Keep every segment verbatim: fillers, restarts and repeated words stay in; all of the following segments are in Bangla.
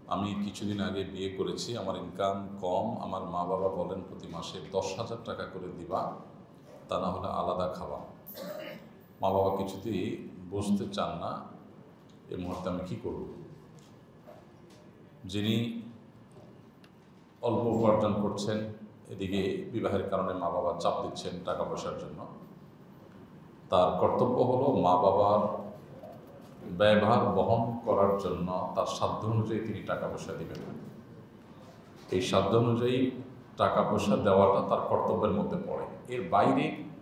আমি কিছুদিন আগে বিয়ে করেছি, আমার ইনকাম কম। আমার মা বাবা বলেন প্রতি মাসে দশ হাজার টাকা করে দিবা, তা না হলে আলাদা খাওয়া। মা বাবা কিছুতেই বুঝতে চান না। এই মুহূর্তে আমি কী করব? যিনি অল্প উপার্জন করছেন, এদিকে বিবাহের কারণে মা বাবা চাপ দিচ্ছেন টাকা পয়সার জন্য, তার কর্তব্য হলো মা বাবার ব্যয়ভার বহন করার জন্য তার সাধ্য অনুযায়ী তিনি টাকা পয়সা দেবেন। এই সাধ্য অনুযায়ী টাকা পয়সা দেওয়াটা তার কর্তব্যের মধ্যে পড়ে। এর বাইরে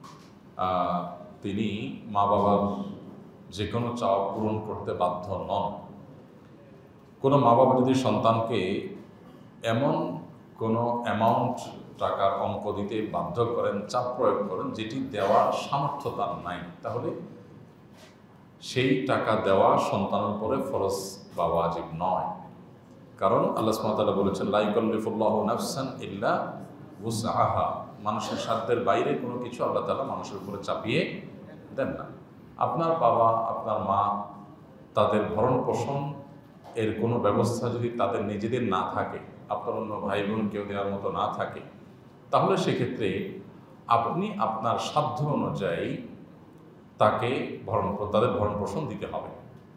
তিনি মা বাবার যে কোনো চাওয়া পূরণ করতে বাধ্য নন। কোনো মা বাবা যদি সন্তানকে এমন কোনো অ্যামাউন্ট টাকার অঙ্ক দিতে বাধ্য করেন, চাপ প্রয়োগ করেন, যেটি দেওয়ার সামর্থ্য তার নাই, তাহলে সেই টাকা দেওয়া সন্তানের উপরে ফরজ বা ওয়াজিব নয়। কারণ আল্লাহ সুবহানাহু ওয়া তাআলা বলেছেন, লা ইউকাল্লিফুল্লাহু নাফসান ইল্লা উসআহা। মানুষের সাধ্যের বাইরে কোনো কিছু আল্লাহ তাআলা মানুষের উপরে চাপিয়ে দেন না। আপনার বাবা, আপনার মা, তাদের ভরণ পোষণ এর কোনো ব্যবস্থা যদি তাদের নিজেদের না থাকে, আপনার অন্য ভাই বোন কেউ দেওয়ার মতো না থাকে, তাহলে সেক্ষেত্রে আপনি আপনার সাধ্য অনুযায়ী তাকে ভরণ তাদের ভরণ পোষণ দিতে হবে।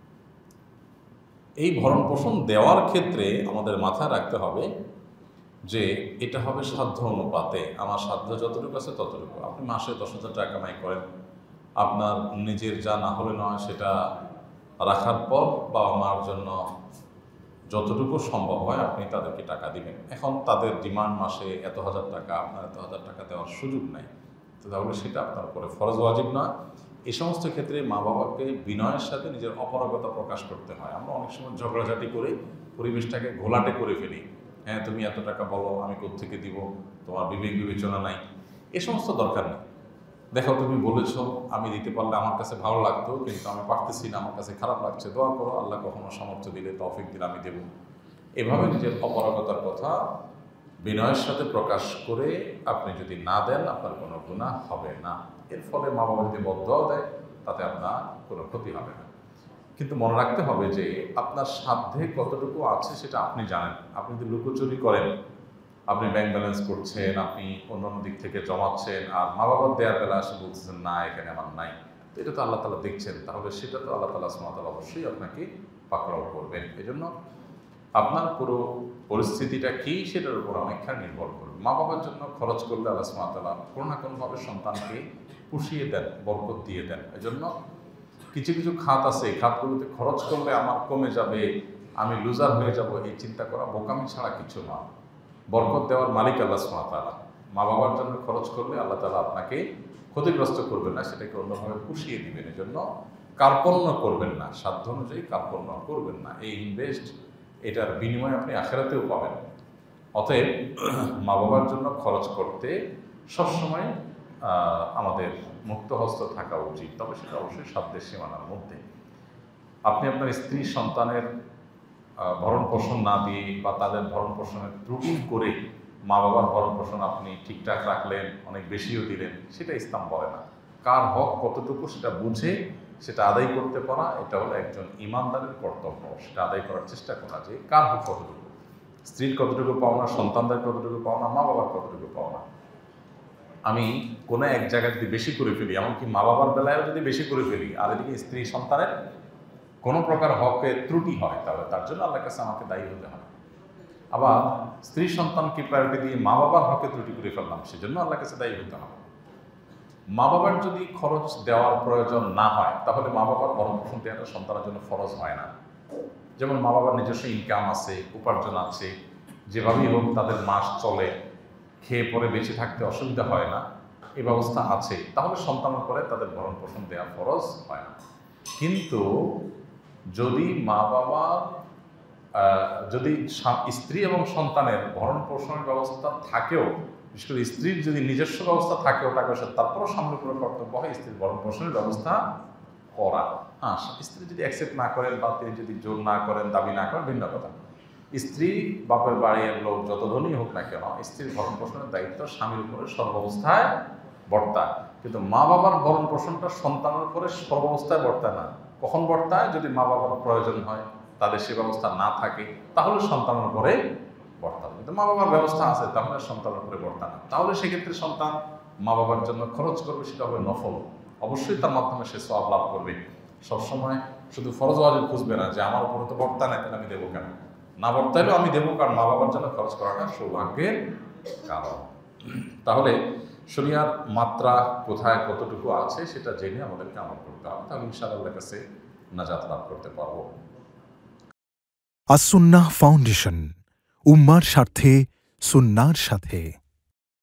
এই ভরণ পোষণ দেওয়ার ক্ষেত্রে আমাদের মাথায় রাখতে হবে যে এটা হবে সাধ্য অনুপাতে। আমার সাধ্য যতটুকু আছে ততটুকু। আপনি মাসে দশ হাজার টাকা কামাই করেন, আপনার নিজের যা না হলে নয় সেটা রাখার পর বাবা মার জন্য যতটুকু সম্ভব হয় আপনি তাদেরকে টাকা দিবেন। এখন তাদের ডিমান্ড মাসে এত হাজার টাকা, আপনার এত হাজার টাকা দেওয়ার সুযোগ নাই, তো তাহলে সেটা আপনার উপরে ফরজ ওয়াজিব নয়। এই সমস্ত ক্ষেত্রে মা বাবাকে বিনয়ের সাথে নিজের অপারগতা প্রকাশ করতে হয়। আমরা অনেক সময় ঝগড়াঝাটি করে পরিবেশটাকে ঘোলাটে করে ফেলি। হ্যাঁ, তুমি এত টাকা বলো, আমি কোত্থেকে দিব, তোমার বিবেক বিবেচনা নাই, এ সমস্ত দরকার নেই। দেখো, তুমি বলেছো, আমি দিতে পারলে আমার কাছে ভালো লাগতো, কিন্তু আমি পারতেছি না, আমার কাছে খারাপ লাগছে, দোয়া করো, আল্লাহ কখনো সামর্থ্য দিলে, তৌফিক দিলে আমি দেবো। এভাবে নিজের অপারগতার কথা বিনয়ের সাথে প্রকাশ করে আপনি যদি না দেন, আপনার কোনো গুনাহ হবে না। এর ফলে মা বাবা যদি বদদোয়া দেয়, তাতে আপনার কোনো ক্ষতি হবে না। কিন্তু মনে রাখতে হবে যে আপনার সাধ্যে কতটুকু আছে সেটা আপনি জানেন। আপনি যদি লুকোচুরি করেন, আপনি ব্যাংক ব্যালেন্স করছেন, আপনি অন্যান্য দিক থেকে জমাচ্ছেন, আর মা বাবার দেওয়ার বেলা এসে বলতেছেন না, এখানে আমার নাই, তো এটা তো আল্লাহ তাআলা দেখছেন, তাহলে সেটা তো আল্লাহ তাআলা সুবহানাহু ওয়া তাআলা অবশ্যই আপনাকে পাকড়াও করবেন। এই জন্য আপনার পুরো পরিস্থিতিটা কী সেটার উপর অনেকখানি নির্ভর করবে। মা বাবার জন্য খরচ করলে আল্লাহ সুবহানাহু ওয়া তাআলা কোনো না কোনোভাবে সন্তানকে পুষিয়ে দেন, বরকত দিয়ে দেন। এই জন্য কিছু কিছু খাত আছে, এই খাতগুলোতে খরচ করলে আমার কমে যাবে, আমি লুজার হয়ে যাব, এই চিন্তা করা বোকামি ছাড়া কিছু না। বরকত দেওয়ার মালিক আল্লাহ সুবহানাহু ওয়া তাআলা। মা বাবার জন্য খরচ করলে আল্লাহ তাআলা আপনাকে ক্ষতিগ্রস্ত করবেন না, সেটাকে অন্যভাবে পুষিয়ে দিবেন। এই জন্য কার্পণ্য করবেন না, সাধ্য অনুযায়ী কার্পণ্য করবেন না। এই ইনভেস্ট, এটার বিনিময়ে আপনি আখিরাতেও পাবেন। অতএব মা বাবার জন্য খরচ করতে সবসময় আমাদের মুক্ত হস্ত থাকা উচিত, তবে সেটা অবশ্যই সাধ্যের সীমানার মধ্যে। আপনি আপনার স্ত্রী সন্তানের ভরণ পোষণ না দিয়ে বা তাদের ভরণ পোষণের ত্রুটি করে মা বাবার ভরণ পোষণ আপনি ঠিকঠাক রাখলেন, অনেক বেশিও দিলেন, সেটা ইসলাম বলে না। কার হক কতটুকু সেটা বুঝে সেটা আদায় করতে পারা, এটা হলো একজন ইমানদারের কর্তব্য। সেটা আদায় করার চেষ্টা করা যে কার হক কতটুকু, স্ত্রীর কতটুকু পাওনা, সন্তানদের কতটুকু পাওনা, মা বাবার কতটুকু পাওনা। আমি কোনো এক জায়গায় যদি বেশি করে ফেলি, এমনকি মা বাবার বেলায়ও যদি বেশি করে ফেলি, আর এদিকে স্ত্রী সন্তানের কোনো প্রকার হকের ত্রুটি হয়, তাহলে তার জন্য আল্লাহর কাছে আমাকে দায়ী হতে হবে। আবার স্ত্রী সন্তানকে প্রায়োরিটি দিয়ে মা বাবার হকে ত্রুটি করে ফেললাম, সেজন্য আল্লাহর কাছে দায়ী হতে হবে। মা বাবার যদি খরচ দেওয়ার প্রয়োজন না হয়, তাহলে মা বাবার ভরণ পোষণ দেওয়াটা সন্তানের জন্য ফরজ হয় না। যেমন মা বাবার নিজস্ব ইনকাম আছে, উপার্জন আছে, যেভাবেই হোক তাদের মাস চলে, খেয়ে পরে বেঁচে থাকতে অসুবিধা হয় না, এই ব্যবস্থা আছে, তাহলে সন্তানের পরে তাদের ভরণ পোষণ দেওয়া ফরজ হয় না। কিন্তু যদি মা বাবা যদি স্ত্রী এবং সন্তানের ভরণ পোষণের ব্যবস্থা থাকেও, বিশেষ করে স্ত্রীর যদি নিজস্ব ব্যবস্থা থাকেও টাকা পয়সা, তারপরও স্বামীর উপরে কর্তব্য হয় স্ত্রীর ভরণ পোষণের ব্যবস্থা করা। হ্যাঁ, স্ত্রী যদি অ্যাকসেপ্ট না করেন বা তিনি যদি জোর না করেন, দাবি না করেন, ভিন্ন কথা। স্ত্রী বাপের বাড়ির লোক যত ধনী হোক না কেন, স্ত্রীর ভরণ পোষণের দায়িত্ব স্বামীর উপরে সর্বাবস্থায় বর্তায়। কিন্তু মা বাবার ভরণ পোষণটা সন্তানের উপরে সর্বাবস্থায় বর্তায় না। কখন বর্তায়? যদি মা বাবার প্রয়োজন হয়, তাদের সে ব্যবস্থা না থাকে, তাহলে সন্তানের উপরে বর্তাবে। কিন্তু মা বাবার ব্যবস্থা আছে, তাহলে সন্তানের উপরে বর্তা না। তাহলে সেক্ষেত্রে সন্তান মা বাবার জন্য খরচ করবে, সেটা হবে নফল, অবশ্যই তার মাধ্যমে সে সওয়াব লাভ করবে। সবসময় শুধু ফরজ ওয়াজিব খুঁজবে না যে আমার উপরে তো বর্তা না, তাহলে আমি দেবো কেন, না বর্তাইলেও আমি দেবো, কারণ মা বাবার জন্য খরচ করাটা সৌভাগ্যের কারণ। তাহলে শরিয়ার মাত্রা কোথায় কতটুকু আছে সেটা জেনে আমাদেরকে আমল করতে হবে, তাহলে ইনশাআল্লাহর কাছে নাজাত লাভ করতে পারবো। আস সুন্নাহ ফাউন্ডেশন, উম্মার স্বার্থে সুন্নাহর সাথে।